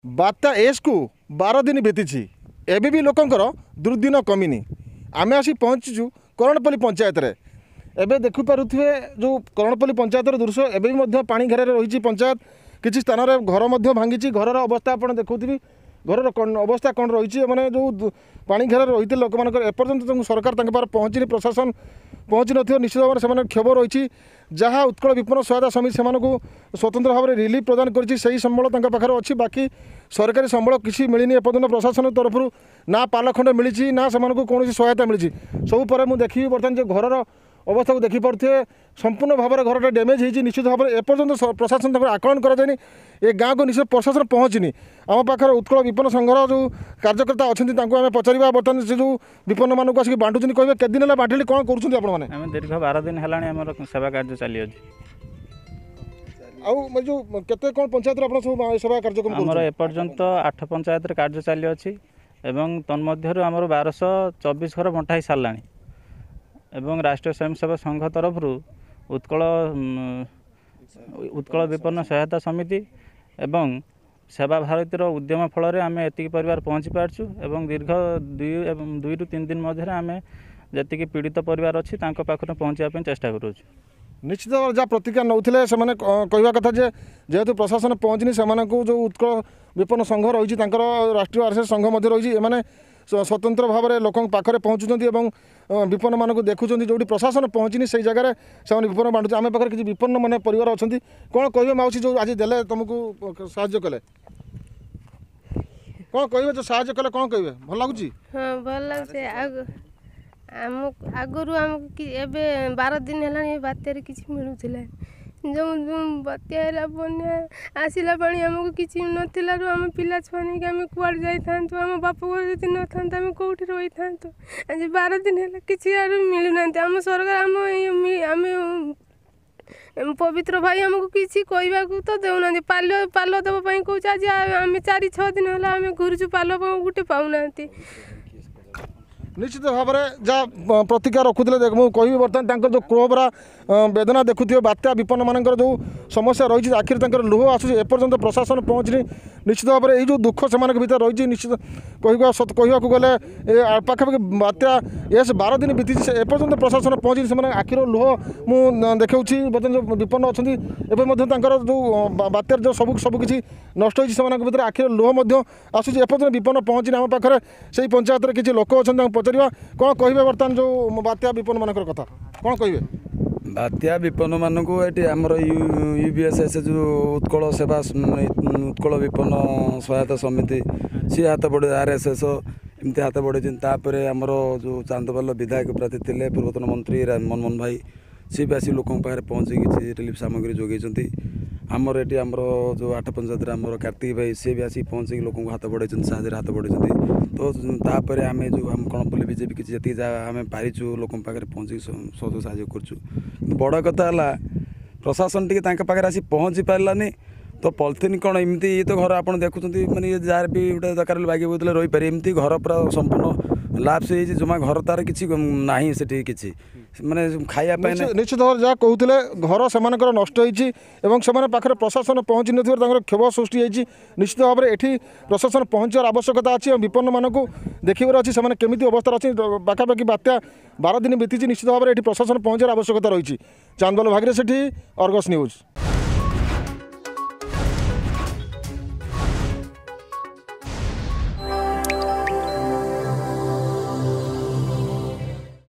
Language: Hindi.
बात्या एस को 12 दिन बीती एबी भी लोकंर दुर्दिन कमिनी आम आसी पहुँचु करणपल्ली पंचायत रे एबे देखिपे जो करणपल्ली पंचायत दृश्य एवं पानी घेर रही पंचायत किसी स्थान में घर भांगी घर अवस्था आप देखुवी घर अवस्था कौन रही मैंने जो पानी घेर रही लोक एपर्तंत सरकार पहुँचनी प्रशासन पहुँची न निश्चित भाव में क्षोभ रही जहाँ उत्कल विपन्न सहायता समिति से स्वतंत्र भाव में रिलीफ प्रदान कर संबल पाखे अच्छी बाकी सरकारी संबल किसी मिलनी एपर्तंत प्रशासन तरफ ना पाल खंड मिली ना से कौन सहायता मिली सब पर मुझे देखी बर्तमान जो घर अवस्था को देखिपे संपूर्ण भाव में घर डैमेज होती निश्चित भाव में एपर्तंत प्रशासन आकलन कराए ये गाँव को निश्चित प्रशासन पहुँचनी आम पाखे उत्कल विपन्न संघर जो कार्यकर्ता अच्छा आम पचार बर्तमान से जो विपन्न मानक आसिक बांटुन कहे के दिन है बांटिले कौन कर दीर्घ 12 दिन है सेवा कार्य चली जो केते कौन पंचायत सब सेवा कार्यक्रम आमर एपर्यंत 8 पंचायत कार्य चली अच्छी एवं तन्मध्य आमर 1224 घर बंटा हो सारा एवं राष्ट्रीय स्वयंसेवक संघ तरफ उत्कल विपन्न सहायता समिति एवं सेवा भारतीर उद्यम फल आम एतिक परिवार पहुँची पार्छु एवं दीर्घ 2 ରୁ 3 दिन मध्य आम जी पीड़ित परिवार अच्छी पाखे पहुँचापी चेष्टा करूँ निश्चित भाव जहाँ प्रतिक्रिया नौले से कहवा कथा जेहेतु प्रशासन पहुँचनी से जो उत्कल विपन्न संघ रही राष्ट्रीय आरएसएस संघ रही एमाने स्वतंत्र भाव में लोक पाखे पहुँचुंट विपन्न मानक देखुं जो प्रशासन पहुँचनी से जगह से विपन्न बांटुचे आम पाखे किसी विपन्न मान परिवार अच्छा कौन कहे माउसी जो आज देले तुमको साहाय्य कले कौन कहे जो साहाय्य कले कौन कहे भल लगुच हाँ भल लगे आगुरी आमको एवं 12 दिन है बात्यार किसी मिलूला जो बात्या है बना आसला पा आमको किसी नाला आम पिला छुआ नहीं आम कुआड़ जाता आम बाप घर जी न था आम कौटी रही था आज 12 दिन है किसी मिलूना आम सरकार आम पवित्र भाई आमको किसी कहवा तो देना पाल देवाई कौच आज आम 4-6 दिन है आम घुरुचु पाल गोटे पाऊना निश्चित भाव में जहाँ प्रतिक्रिया रखुले मुझे कहि बर्तमान जो क्रोभरा वेदना देखुए बात्या विपन्न मानकर जो समस्या रही आखिर लुह आसूँ एपर्तंत प्रशासन पहुँचनी निश्चित भाव में जो दुख से भर रही निश्चित कहवा गले पाखापाखि बात्या एस 12 दिन बीती एपर्तंत प्रशासन पहुँचनी से आखिर लुह मुझे देखा बर्तमान जो विपन्न अच्छा जो बात्यार जो सबकि नष्ट होती आखिर लुह आसूँ एपर्तंत विपन्न पहुँचनी आम पाखे से पंचायत किसी लोक अच्छा पचार कौन कहे बर्तमान जो बात्या विपन्न मान कथा कौन कहे बात्या विपन्न मानक ये आमर यूबीएसएस जो उत्कल सेवा उत्कल विपन्न सहायता समिति सी हाथ बढ़े आरएसएस एमती हाथ बढ़े आमर जो चांदपाल विधायक प्रार्थी थे पूर्वतन मंत्री मनमोहन भाई सी भी आसी लोक पाखे पहुँची किसी रिलीफ सामग्री जोगे आमर ये आमर जो 8 पंचायत आमर कार्तिक भाई सी भी आसी पहुँची लोक हाथ बढ़े साहय हाथ बढ़े तो तापर आम जो आम कणपल्ली बीजेपी किसी जी आम पारिचु लोक पाखे पहुँची सहयोग साहय कर बड़ कथा है प्रशासन टी पाखे आसी पहुँची पारानी तो पॉलिथिन कौन एमती ये तो घर आप देखुं मैंने जार भी गोटे दरकार बागी बोतल रही पारे एमती घर पूरा संपूर्ण लाप्स हो जमा घर तार किसी ना से किसी माने खायापी निश्चित भाव जहाँ कहते घर से नष्ट होती पाखे प्रशासन पहुँची न क्षोभ सृष्टि होती निश्चित भाव में ये प्रशासन पहुँचार आवश्यकता अच्छी विपन्न मानक देखिबार अच्छी से केमी अवस्था अच्छी पाखापाखि बात्या 12 दिन बीती निश्चित भाव में ये प्रशासन पहुँचार आवश्यकता रही चांदपाल भागीरथी अर्गस न्यूज।